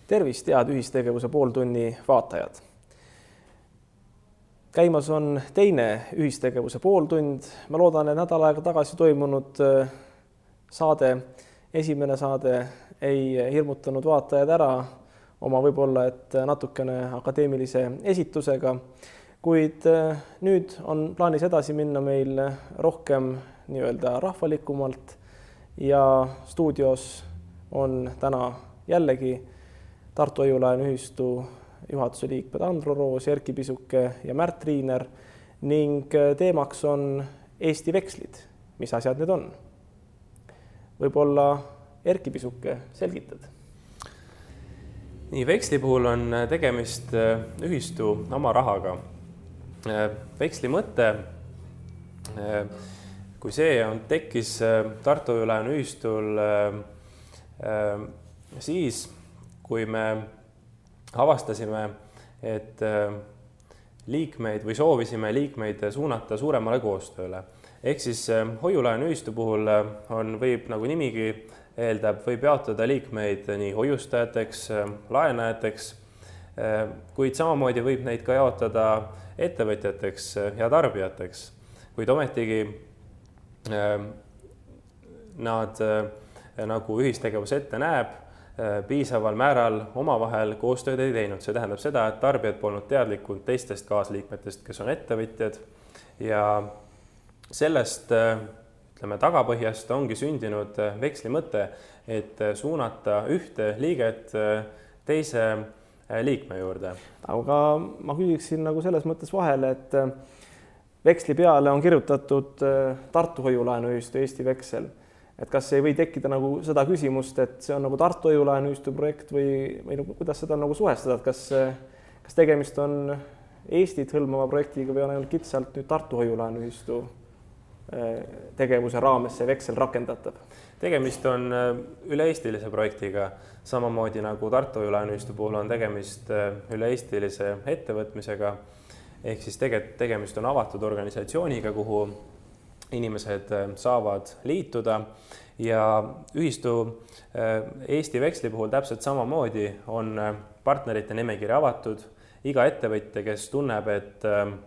Tervist, head ühistegevuse pooltunni vaatajad! Käimas on teine ühistegevuse pooltund. Ma loodan, et nädal aega tagasi toimunud saade, esimene saade ei hirmutanud vaatajad ära oma võib-olla et natukene akadeemilise esitusega, kuid nüüd on plaanis edasi minna meil rohkem nii-öelda rahvalikumalt ja stuudios on täna jällegi Tartu Hoiu-laenuühistu juhatuse liikmed Andro Roos, Erki Pisuke ja Märt Riiner ning teemaks on Eesti vekslid. Mis asjad need on? Võib-olla Erki Pisuke selgitad? Nii, veksli puhul on tegemist ühistu oma rahaga. Veksli mõte, kui see tekkis Tartu Hoiu-laenuühistul siis, kui me avastasime, et liikmeid või soovisime liikmeid suunata suuremale koostööle. Ehk siis hoiu-laenuühistu puhul võib, nagu nimigi eeldab, võib jaotada liikmeid nii hoiustajateks, laenajateks, kuid samamoodi võib neid ka jaotada ettevõtjateks ja tarbijateks, kuid ometigi nad, nagu ühistegevus ette näeb, piisaval määral omavahel koostööd ei teinud. See tähendab seda, et tarbijad polnud teadlikud teistest kaasliikmetest, kes on ettevõtjad ja sellest tagapõhjast ongi sündinud veksli mõte, et suunata ühte liiget teise liikme juurde. Aga ma küsiksin nagu selles mõttes vahele, et veksli peale on kirjutatud Tartu Hoiu-laenuühistu Eesti veksel. Et kas ei või tekkida nagu seda küsimust, et see on nagu Tartu Hoiu-laenuühistu projekt või kuidas seda nagu suhestada, et kas tegemist on Eestit hõlmava projektiga või on ainult kitsalt nüüd Tartu Hoiu-laenuühistu tegevuse raames see veksel rakendatav? Tegemist on üle-eestilise projektiga, samamoodi nagu Tartu Hoiu-laenuühistu puhul on tegemist üle-eestilise ettevõtmisega, ehk siis tegemist on avatud organisatsiooniga, kuhu inimesed saavad liituda ja ühistu Eesti veksli puhul täpselt samamoodi on partnerite nimekiri avatud. Iga ettevõtja, kes tunneb, et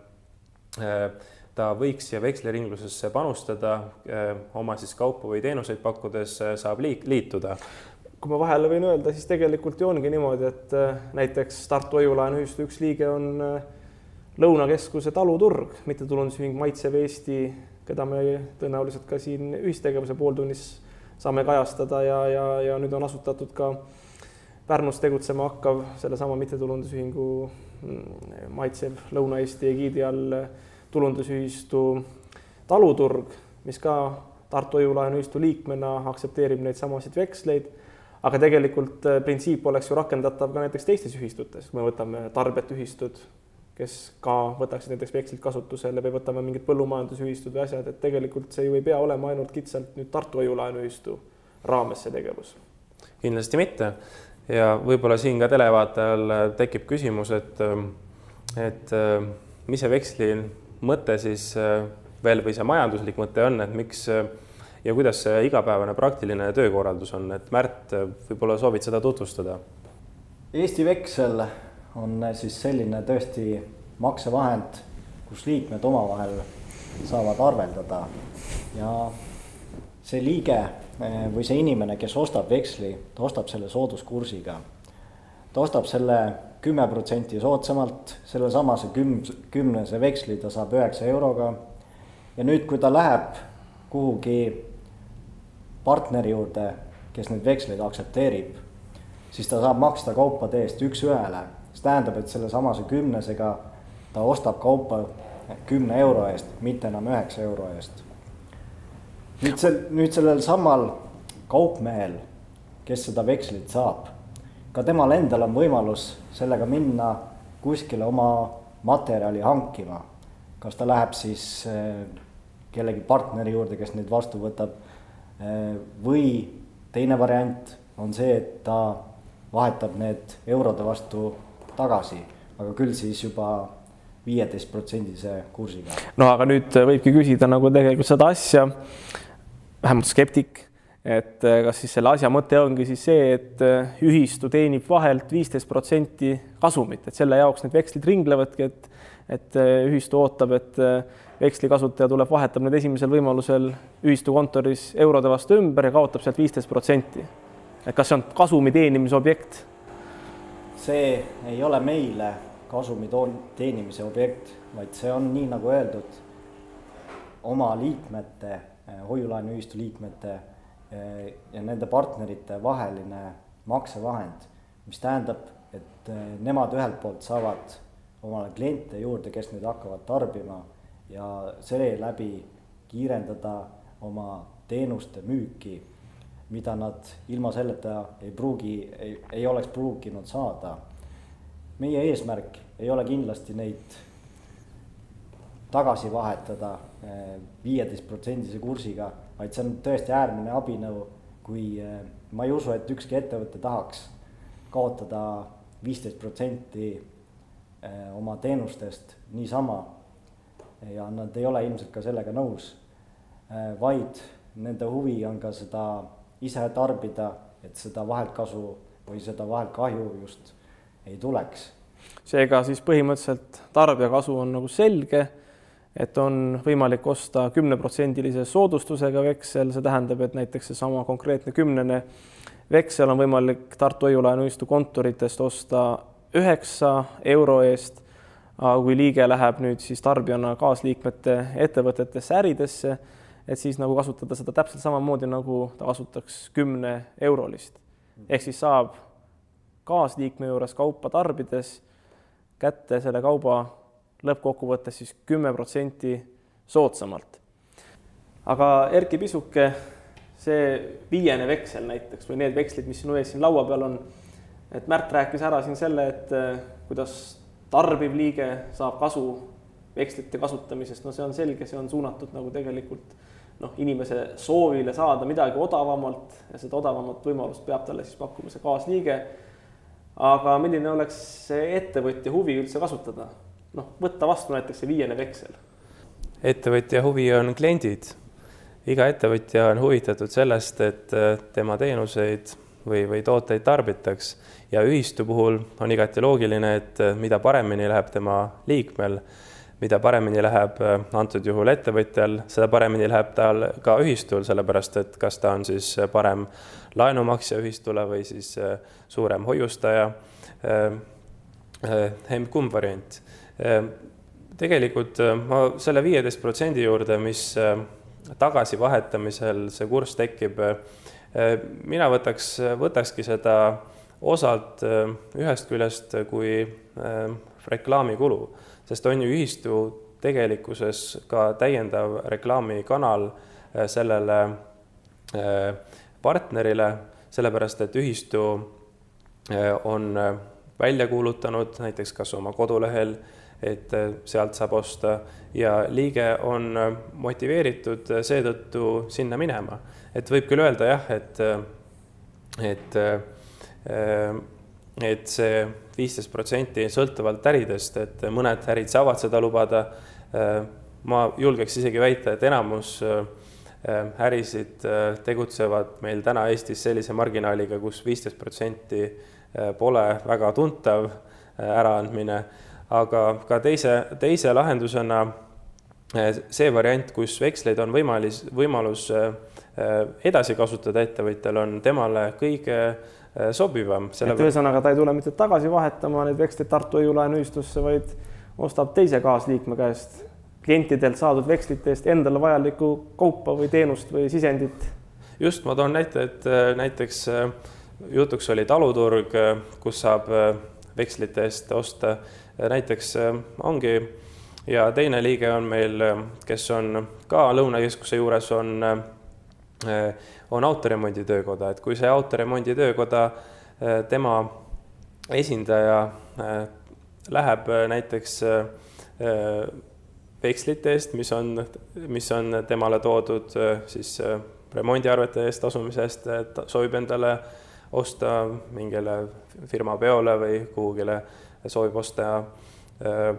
ta võiks ja veksliringlusesse panustada oma siis kaupu või teenuseid pakkudes, saab liituda. Kui ma vahele võin öelda, siis tegelikult ju ongi niimoodi, et näiteks Tartu Hoiu-laenuühistu üks liige on Lõunakeskuse taluturg, mittetulundusühing Maitsev Eesti, keda me tõenäoliselt ka siin ühistegevuse pooltunnis saame kajastada ja nüüd on asutatud ka Pärnus tegutsema hakkav sellesama mittetulundusühingu Maitsev Lõuna-Eesti egiidi all tulundusühistu taluturg, mis ka Tartu Hoiu-laenuühistu liikmena aktsepteerib neid samasid veksleid, aga tegelikult printsiip oleks ju rakendatav ka näiteks teistes ühistutes, kui me võtame tarbijate ühistud, kes ka võtaksid näiteks vekslit kasutusele või võtame mingid põllumajandusühistud või asjad, et tegelikult see ju ei pea olema ainult kitsalt nüüd Tartu Hoiu-laenuühistu raames see tegevus. Kindlasti mitte ja võib-olla siin ka televaatajal tekib küsimus, et mis see veksli mõte siis veel või see majanduslik mõte on, et miks ja kuidas see igapäevane praktiline töökorraldus on, et Märt, võib-olla soovid seda tutvustada? Eesti veksel on siis selline tõesti maksevahend, kus liikmed omavahel saavad arveldada ja see liige või see inimene, kes ostab veksli, ta ostab selle sooduskursiga. Ta ostab selle 10% soodsamalt, selle samase 10 veksli ta saab 9 euroga ja nüüd, kui ta läheb kuhugi partneri juurde, kes neid veksleid aktsepteerib, siis ta saab maksta kaupade eest üks ühele. See tähendab, et selle samase 10-sega ta ostab kaupa 10 euro eest, mitte enam 9 euro eest. Nüüd sellel samal kaupmehel, kes seda vekslit saab, ka temal endal on võimalus sellega minna kuskile oma materjali hankima. Kas ta läheb siis kellegi partneri juurde, kes neid vastu võtab, või teine variant on see, et ta vahetab need eurode vastu tagasi, aga küll siis juba 15% kursiga. No aga nüüd võibki küsida nagu tegelikult seda asja, vähemalt skeptik, et kas siis selle asja mõte ongi siis see, et ühistu teenib vahelt 15% kasumit, et selle jaoks need vekslid ringlevadki, et ühistu ootab, et veksli kasutaja tuleb, vahetab need esimesel võimalusel ühistu kontoris eurode vastu ümber ja kaotab sealt 15%. Et kas see on kasumi teenimise objekt? See ei ole meile kasumi teenimise objekt, vaid see on nii nagu öeldud oma liikmete, hoiulaenuühistu liikmete ja nende partnerite vaheline maksevahend, mis tähendab, et nemad ühelt poolt saavad omale kliente juurde, kes nüüd hakkavad tarbima ja selle läbi kiirendada oma teenuste müüki, mida nad ilma selleta ei oleks pruuginud saada. Meie eesmärk ei ole kindlasti neid tagasi vahetada 15% kursiga, vaid see on tõesti äärmine abinõu, kui ma ei usu, et ükski ettevõte tahaks kaotada 15% oma teenustest niisama ja nad ei ole ilmselt ka sellega nõus, vaid nende huvi on ka seda ise tarbida, et seda vaheltkasu või seda vaheltkahju just ei tuleks. Seega siis põhimõtteliselt tarbijakasu on nagu selge, et on võimalik osta 10% soodustusega veksel, see tähendab, et näiteks see sama konkreetne 10 veksel on võimalik Tartu Hoiulaenuühistu kontoritest osta 9 euro eest, aga kui liige läheb nüüd siis tarbijana kaasliikmete ettevõtetesse äridesse, et siis nagu kasutada seda täpselt samamoodi, nagu ta kasutaks 10 eurolist. Ehk siis saab kaasliikme juures kaupa tarbides kätte selle kauba lõppkokkuvõttes siis 10% soodsamalt. Aga Erki Pisuke, see 5. veksel näiteks või need vekslid, mis sinu ees siin laua peal on, et Märt rääkis ära siin selle, et kuidas tarbiv liige saab kasu vekslite kasutamisest, no see on selge, see on suunatud nagu tegelikult inimese soovile saada midagi odavamalt ja seda odavamat võimalust peab talle siis pakkuma see kaasliige. Aga milline oleks see ettevõtja huvi üldse kasutada? Võtta vastu näiteks see 5. veksel. Ettevõtja huvi on kliendid. Iga ettevõtja on huvitatud sellest, et tema teenuseid või tooteid tarbitaks ja ühistu puhul on igati loogiline, et mida paremini läheb tema liikmel, mida paremini läheb antud juhul ettevõtjal, seda paremini läheb tal ka ühistul, sellepärast et kas ta on siis parem laenumaksja ühistule või siis suurem hoiustaja, kumb variant. Tegelikult ma selle 15% juurde, mis tagasi vahetamisel see kurss tekib, mina võtakski seda osalt ühest küljest kui reklaamikulu, sest on ju ühistu tegelikkuses ka täiendav reklaamikanal sellele partnerile, sellepärast et ühistu on välja kuulutanud näiteks kas oma kodulehel, et sealt saab osta ja liige on motiveeritud seetõttu sinna minema. Et võib küll öelda jah, et see 15% sõltuvalt äridest, et mõned ärid saavad seda lubada. Ma julgeks isegi väita, et enamus ärisid tegutsevad meil täna Eestis sellise marginaaliga, kus 15% pole väga tuntav äraandmine, aga ka teise lahendusena see variant, kus veksleid on võimalus edasi kasutada ettevõtjal, on temale kõige sobivam. Ühesõnaga, ta ei tule mitte tagasi vahetama need vekslid Tartu Hoiulaenuühistusse, vaid ostab teise kaasliikme käest klientidelt saadud vekslite eest endale vajalikku kaupa või teenust või sisendit. Just, ma toon näite, et näiteks jutuks oli taluturg, kus saab vekslite eest osta. Näiteks ongi ja teine liige on meil, kes on ka Lõunakeskuse juures, on autoremondi töökoda, et kui see autoremondi töökoda, tema esindaja läheb näiteks vekslite eest, mis on temale toodud siis remondiarvete eest tasumisest, et soovib endale osta mingile firma peole või kuhugile soovib osta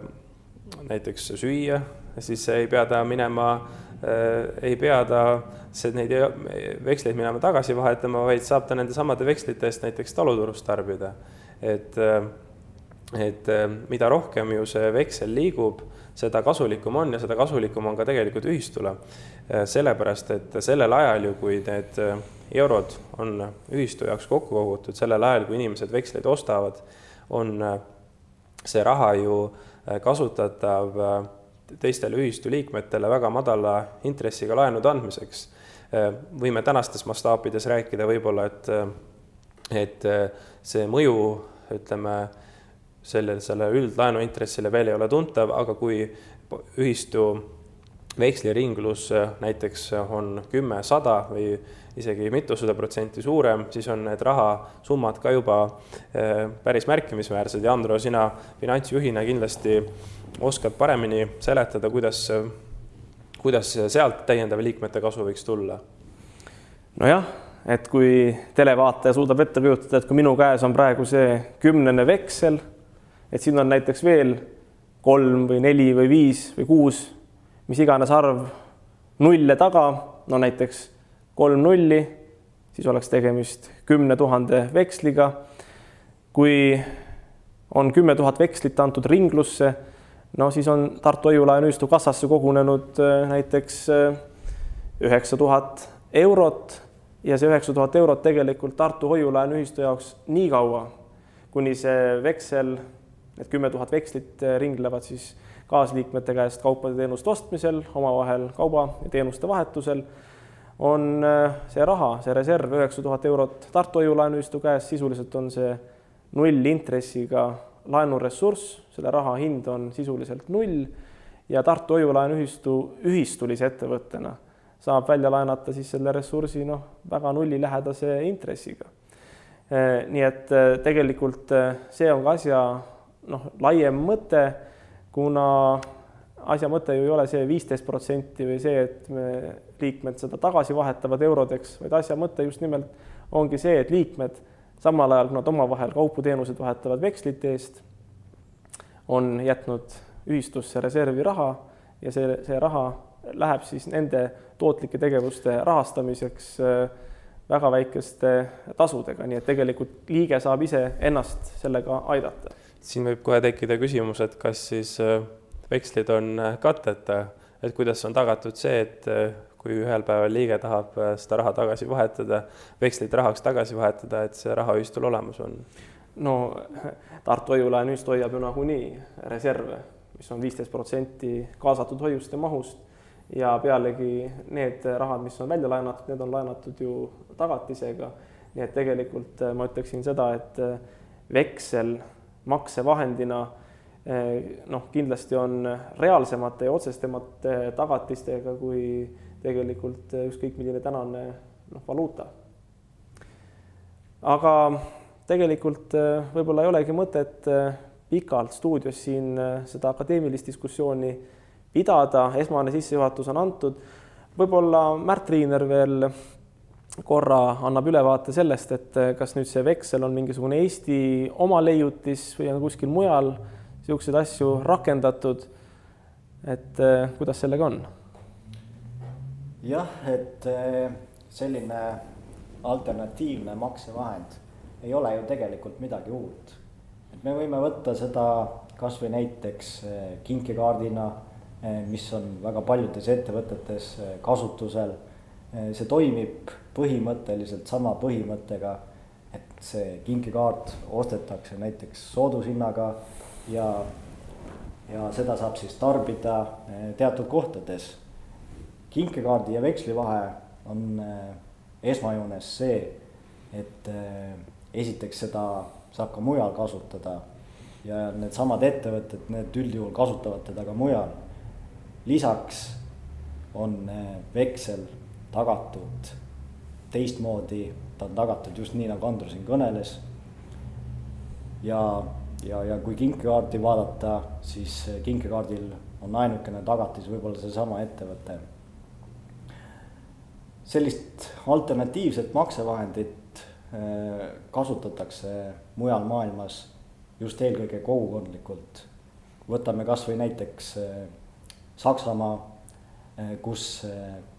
näiteks süüa, siis ei pea ta minema, ei pea ta neid veksleid minema tagasi vahetama, vaid saab ta nende samade vekslite eest näiteks taluturust tarbida. Et mida rohkem ju see veksel liigub, seda kasulikum on ja seda kasulikum on ka tegelikult ühistule. Sellepärast, et sellel ajal ju, kui need eurod on ühistu jaoks kokku kogutud, sellel ajal, kui inimesed veksleid ostavad, on see raha ju kasutatav teistele ühistu liikmetele väga madala intressiga laenude andmiseks. Võime tänastes mastaapides rääkida võib-olla, et see mõju, ütleme, selle üldlaenu intressile veel ei ole tuntav, aga kui ühistu veksliringlus näiteks on 10-100 või isegi mitusada protsenti suurem, siis on need rahasummad ka juba päris märkimisväärsed. Ja Andro, sina finantsjuhina kindlasti oskad paremini seletada, kuidas sealt täiendava liikmete kasu võiks tulla? Nojah, et kui televaataja suudab ette kujutada, et kui minu käes on praegu see 10 veksel, et siin on näiteks veel 3 või 4 või 5 või 6, mis iganes arv nulle taga, no näiteks 3 nulli, siis oleks tegemist 10 000 veksliga. Kui on 10 000 vekslit antud ringlusse, no siis on Tartu Hoiu-laenuühistu kassasse kogunenud näiteks 9000 eurot ja see 9000 eurot tegelikult Tartu Hoiu-laenuühistu jaoks nii kaua, kuni see veksel, need 10 000 vekslit ringlevad siis kaasliikmete käest kaupade teenuste ostmisel, omavahel kauba ja teenuste vahetusel, on see raha, see reserv 9000 eurot Tartu Hoiu-laenuühistu käes, sisuliselt on see null intressiga laenuressurss, selle raha hind on sisuliselt null ja Tartu Hoiu-laenuühistu ühistulise ettevõttena saab välja laenata siis selle ressursi väga nulli lähedase intressiga. Nii et tegelikult see on ka asja laiem mõte, kuna asja mõte ju ei ole see 15% või see, et me liikmed seda tagasi vahetavad eurodeks, vaid asja mõte just nimelt ongi see, et liikmed samal ajal, kui nad omavahel kauputeenused vahetavad vekslite eest, on jätnud ühistusse reservi raha ja see raha läheb siis nende tootlike tegevuste rahastamiseks väga väikeste tasudega, nii et tegelikult liige saab ise ennast sellega aidata. Siin võib kohe tekkida küsimus, et kas siis vekslid on katteta, et kuidas on tagatud see, et kui ühel päeval liige tahab seda raha tagasi vahetada, vekslit rahaks tagasi vahetada, et see raha ühistul olemas on? No Tartu Hoiu-laenuühistu hoiab ju nagunii reserve, mis on 15% kaasatud hoiuste mahust ja pealegi need rahad, mis on välja laenatud, need on laenatud ju tagatisega. Nii et tegelikult ma ütleksin seda, et veksel maksevahendina kindlasti on reaalsemate ja otsestemate tagatistega kui tegelikult ükskõik milline tänane valuuta. Aga tegelikult võib-olla ei olegi mõtet pikalt stuudios siin seda akadeemilist diskussiooni pidada, esmane sissejuhatus on antud. Võib-olla Märt Riiner veel korra annab ülevaate sellest, et kas nüüd see veksel on mingisugune Eesti oma leiutis või on kuskil mujal niisuguseid asju rakendatud, et kuidas sellega on? Jah, et selline alternatiivne maksevahend ei ole ju tegelikult midagi uut. Et me võime võtta seda kas või näiteks kinkekaardina, mis on väga paljudes ettevõtetes kasutusel. See toimib põhimõtteliselt sama põhimõttega, et see kinkekaart ostetakse näiteks soodushinnaga ja seda saab siis tarbida teatud kohtades. Kinkekaardi ja veksli vahe on esmajoones see, et esiteks seda saab ka mujal kasutada ja need samad ettevõtted, need üldjuhul kasutavad teda ka mujal. Lisaks on veksel tagatud teistmoodi, ta on tagatud just nii, nagu Andro siin kõneles. Ja kui kinkekaarti vaadata, siis kinkekaardil on ainukene tagatis võib-olla see sama ettevõte. Sellist alternatiivset maksevahendit kasutatakse mujal maailmas just eelkõige kogukondlikult. Võtame kas või näiteks Saksamaa, kus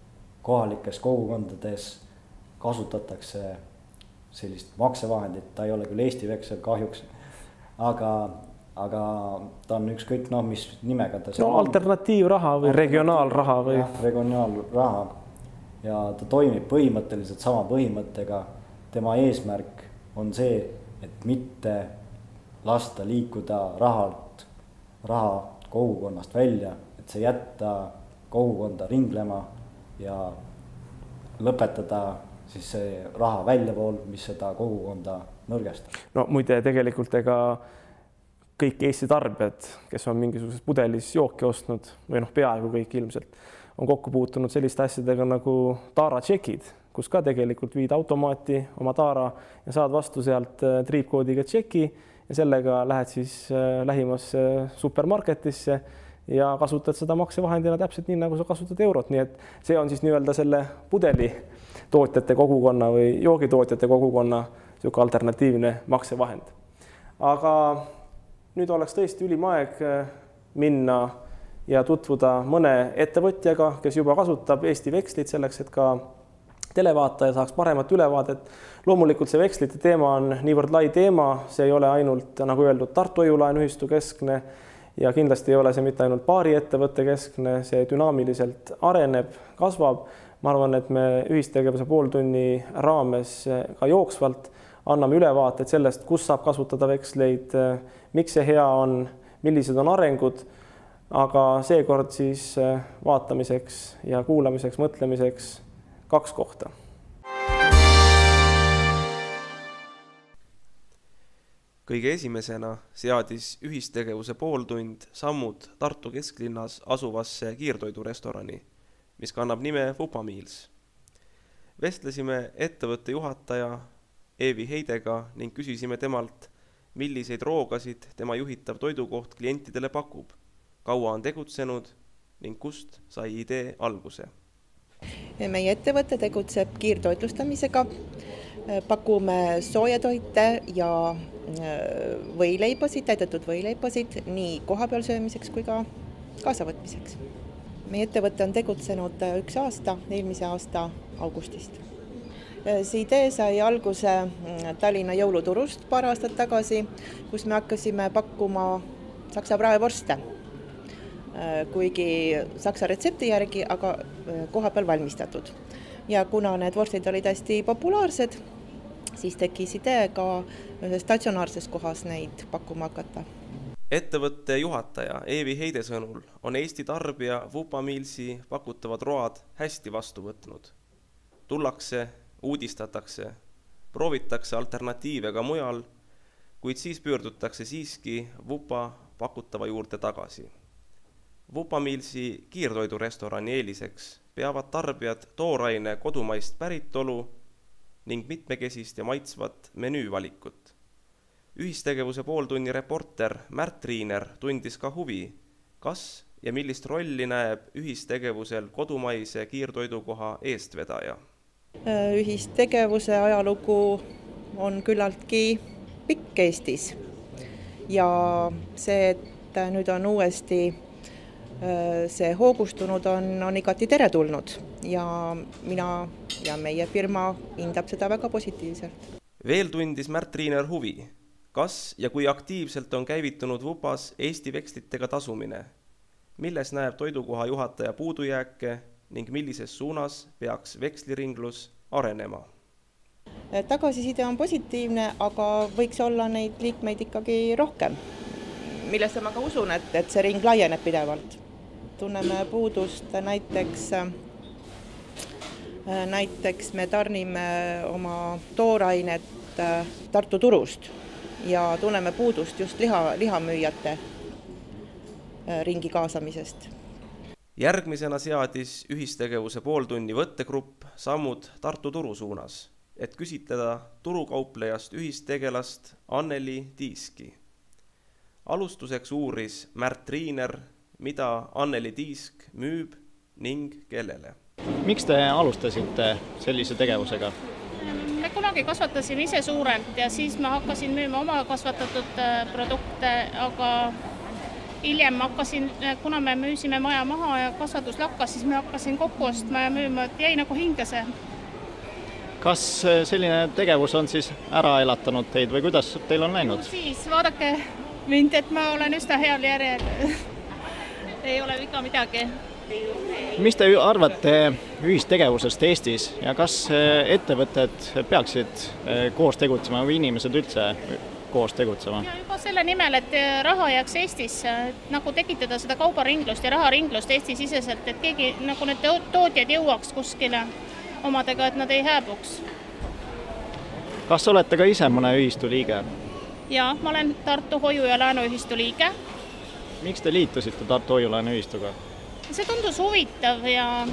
kohalikes kogukondades kasutatakse sellist maksevahendit, ta ei ole küll Eesti veksel kahjuks, aga ta on ükskõik mis nimega ta no alternatiivraha või regionaalraha või regionaalraha ja ta toimib põhimõtteliselt sama põhimõttega. Tema eesmärk on see, et mitte lasta liikuda raha kogukonnast välja, et see jätta kogukonda ringlema ja lõpetada siis see raha väljavool, mis seda kogukonda nõrgestab. No muide tegelikult kõik Eesti tarbijad, kes on mingisuguses pudelis jooki ostnud või peaaegu kõik ilmselt, on kokku puutunud selliste asjadega nagu taara tšekid, kus ka tegelikult viid automaati oma taara ja saad vastu sealt triipkoodiga tšeki ja sellega lähed siis lähimasse supermarketisse ja kasutad seda maksevahendina täpselt nii, nagu sa kasutad eurot. Nii et see on siis nii-öelda selle pudeli tootjate kogukonna või joogitootjate kogukonna selline alternatiivne maksevahend. Aga nüüd oleks tõesti ülim aeg minna ja tutvuda mõne ettevõtjaga, kes juba kasutab Eesti vekslit selleks, et ka televaataja saaks paremat ülevaadet. Loomulikult see vekslite teema on niivõrd lai teema, see ei ole ainult, nagu öeldud, Tartu Hoiu-laenuühistu keskne ja kindlasti ei ole see mitte ainult paari ettevõtte keskne, see dünaamiliselt areneb, kasvab. Ma arvan, et me ühistegevuse pooltunni raames ka jooksvalt anname ülevaated sellest, kus saab kasutada veksleid, miks see hea on, millised on arengud, aga seekord siis vaatamiseks ja kuulamiseks, mõtlemiseks 2 kohta. Kõige esimesena seadis ühistegevuse pooltund sammud Tartu kesklinnas asuvasse kiirtoidurestorani, mis kannab nime Vupa Meals. Vestlesime ettevõtte juhataja Eevi Heidega ning küsisime temalt, milliseid roogasid tema juhitav toidukoht klientidele pakub, kaua on tegutsenud ning kust sai idee alguse. Meie ettevõte tegutseb kiirtoitlustamisega, pakume soojatoite ja võileiposid, täidetud võileiposid nii kohapeal söömiseks kui ka kaasavõtmiseks. Meie ettevõte on tegutsenud 1 aasta, eelmise aasta augustist. See idee sai alguse Tallinna jõuluturust paar aastat tagasi, kus me hakkasime pakkuma saksa praevorste, kuigi saksa retsepti järgi, aga kohapeal valmistatud. Ja kuna need vorstid olid hästi populaarsed, siis tekkis idee ka statsionaarses kohas neid pakkuma hakata. Ettevõtte juhataja Eevi Heide sõnul on Eesti tarbija Vupa Mealsi pakutavad road hästi vastu võtnud. Tullakse, uudistatakse, proovitakse alternatiive ka mujal, kuid siis pöördutakse siiski Vupa pakutava juurde tagasi. Vupa Mealsi kiirtoidurestorani eeliseks peavad tarbijad tooraine kodumaist päritolu ning mitmekesist ja maitsvat menüüvalikut. Ühistegevuse pooltunni reporter Märt Riiner tundis ka huvi, kas ja millist rolli näeb ühistegevusel kodumaise kiirtoidukoha eestvedaja. Ühistegevuse ajalugu on küllaltki pikk Eestis ja see, et nüüd on uuesti see hoogustunud on igati teretulnud ja mina ja meie firma hindab seda väga positiivselt. Veel tundis Märt Riiner huvi, kas ja kui aktiivselt on käivitunud Vupas Eesti vekslitega tasumine, milles näeb toidukoha juhataja puudujääke ning millises suunas peaks veksliringlus arenema. Tagasiside on positiivne, aga võiks olla neid liikmeid ikkagi rohkem, millesse ma ka usun, et see ring laieneb pidevalt. Tunneme puudust näiteks me tarnime oma toorainet Tartu turust ja tunneme puudust just lihamüüjate ringi kaasamisest. Järgmisena seadis ühistegevuse pooltunni võttegrupp sammud Tartu turu suunas, et küsitleda turukauplejast ühistegelast Anneli Tiiski. Alustuseks uuris Märt Riiner, mida Anneli Tiisk müüb ning kellele. Miks te alustasite sellise tegevusega? Me kunagi kasvatasime ise suurelt ja siis ma hakkasin müüma oma kasvatatud produkte, aga hiljem ma hakkasin, kuna me müüsime maja maha ja kasvatus lakkas, siis me hakkasin kokku ostma ja müüma, et jäi nagu hingese. Kas selline tegevus on siis ära elatanud teid või kuidas teil on läinud? Siis vaadake mind, et ma olen üsna heal järjel. Ei ole viga midagi. Mis te arvate ühistegevusest Eestis ja kas ettevõtted peaksid koos tegutsema või inimesed üldse koos tegutsema? Ja juba selle nimel, et raha jääks Eestisse, nagu tekitada seda kaubaringlust ja raharinglust Eesti siseselt, et keegi nagu need tootjad jõuaks kuskile omadega, et nad ei hääbuks. Kas olete ka ise mõne ühistu liige? Ja, ma olen Tartu Hoiu- ja Laenuühistu liige. Miks te liitusite Tartu Hoiu- ja Laenuühistuga? See tundus huvitav ja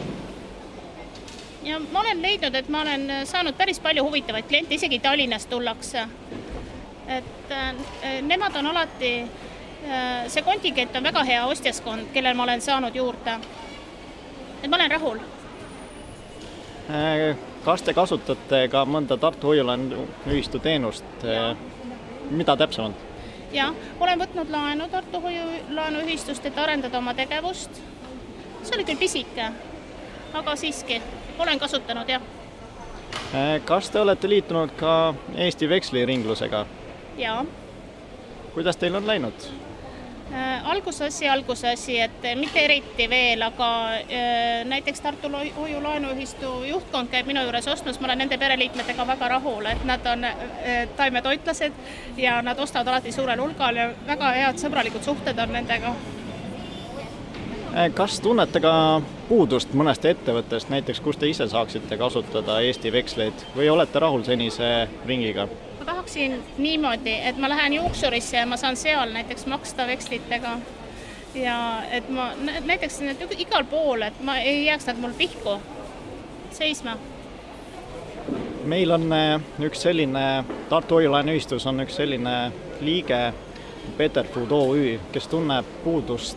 ma olen leidnud, et ma olen saanud päris palju huvitavaid kliente, isegi Tallinnast tullakse. Et nemad on alati, see kontingent on väga hea ostjaskond, kellel ma olen saanud juurde. Et ma olen rahul. Kas te kasutate ka mõnda Tartu Hoiu- ja Laenuühistu teenust? Mida täpsemalt? Ja, olen võtnud laenu Tartu Hoiu- ja Laenuühistust, et arendada oma tegevust. See oli küll pisike, aga siiski olen kasutanud, jah. Kas te olete liitunud ka Eesti veksliringlusega? Jaa. Kuidas teil on läinud? Algusasi, et mitte eriti veel, aga näiteks Tartu Hoiu- ja Laenuühistu juhtkond käib minu juures ostmas, ma olen nende pereliikmetega väga rahul, et nad on taimetoitlased ja nad ostavad alati suurel hulgal ja väga head sõbralikud suhted on nendega. Kas tunnete ka puudust mõnest ettevõttest, näiteks kus te ise saaksite kasutada Eesti veksleid või olete rahul senise ringiga? Ma tahaksin niimoodi, et ma lähen juuksurisse ja ma saan seal näiteks maksta vekslitega ja et ma näiteks igal pool, et ma ei jääks nad mul pihku seisma. Meil on üks selline, Tartu Hoiu- ja Laenuühistus on üks selline liige, Better Food OÜ, kes tunneb puudust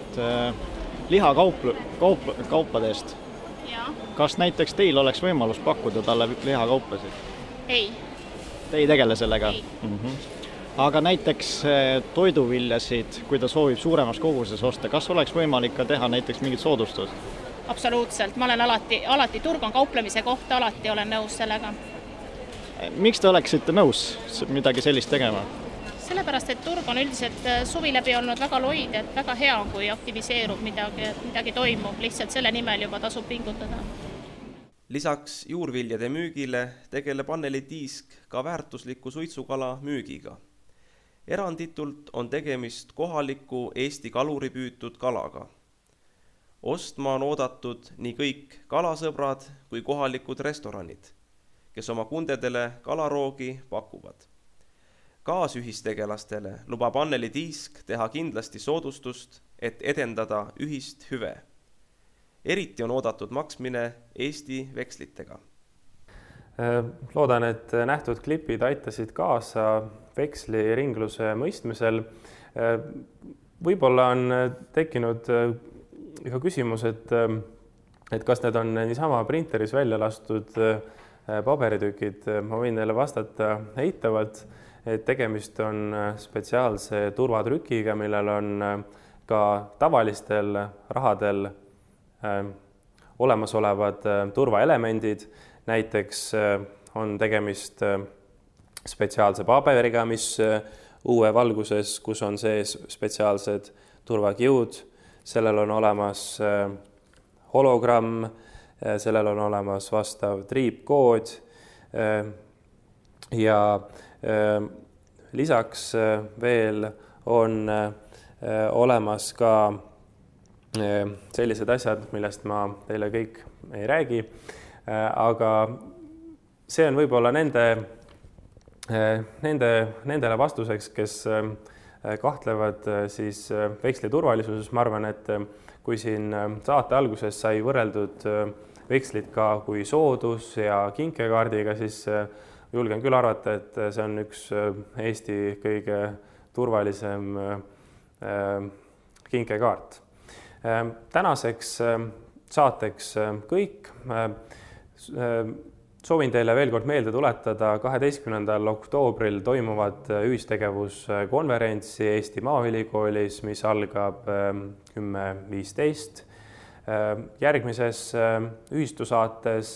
lihakaupadest. Ja. Kas näiteks teil oleks võimalus pakkuda talle lihakaupasid? Ei. Te ei tegele sellega? Ei. Aga näiteks toiduviljasid, kui ta soovib suuremas koguses osta, kas oleks võimalik ka teha näiteks mingit soodustust? Absoluutselt, ma olen alati turg on kauplemise kohta, alati olen nõus sellega. Miks te oleksite nõus midagi sellist tegema? Sellepärast, et turg on üldiselt suvi läbi olnud väga loid, et väga hea on, kui aktiviseerub midagi toimub, lihtsalt selle nimel juba tasub pingutada. Lisaks juurviljade müügile tegeleb Anneli Tiisk ka väärtusliku suitsukala müügiga. Eranditult on tegemist kohaliku Eesti kaluri püütud kalaga. Ostma on oodatud nii kõik kalasõbrad kui kohalikud restoranid, kes oma kundedele kalaroogi pakuvad. Kaasühistegelastele lubab Anneli Tiisk teha kindlasti soodustust, et edendada ühist hüve. Eriti on oodatud maksmine Eesti vekslitega. Loodan, et nähtud klipid aitasid kaasa veksliringluse mõistmisel. Võib-olla on tekkinud ühe küsimus, et kas need on niisama printeris välja lastud paberitükid. Ma võin neile vastata eitavalt, et tegemist on spetsiaalse turvatrükiga, millel on ka tavalistel rahadel olemasolevad turvaelemendid. Näiteks on tegemist spetsiaalse paberiga, mis uue valguses, kus on sees spetsiaalsed turvakiud. Sellel on olemas hologramm, sellel on olemas vastav triipkood ja lisaks veel on olemas ka sellised asjad, millest ma teile kõik ei räägi, aga see on võib-olla nendele vastuseks, kes kahtlevad siis veksli turvalisuses. Ma arvan, et kui siin saate alguses sai võrreldud vekslit ka kui soodus ja kinkekaardiga, siis julgen küll arvata, et see on üks Eesti kõige turvalisem kinkekaart. Tänaseks saateks kõik. soovin teile veel kord meelde tuletada 12. oktoobril toimuvat ühistegevuskonverentsi Eesti Maaülikoolis, mis algab 10.15. Järgmises ühistusaates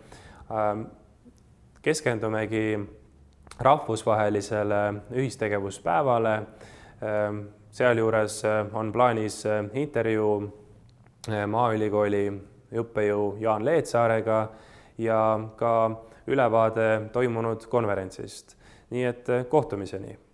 keskendumegi rahvusvahelisele ühistegevuspäevale. Sealjuures on plaanis intervjuu Maaülikooli õppejõu Jaan Leetsaarega ja ka ülevaade toimunud konverentsist. Nii et kohtumiseni!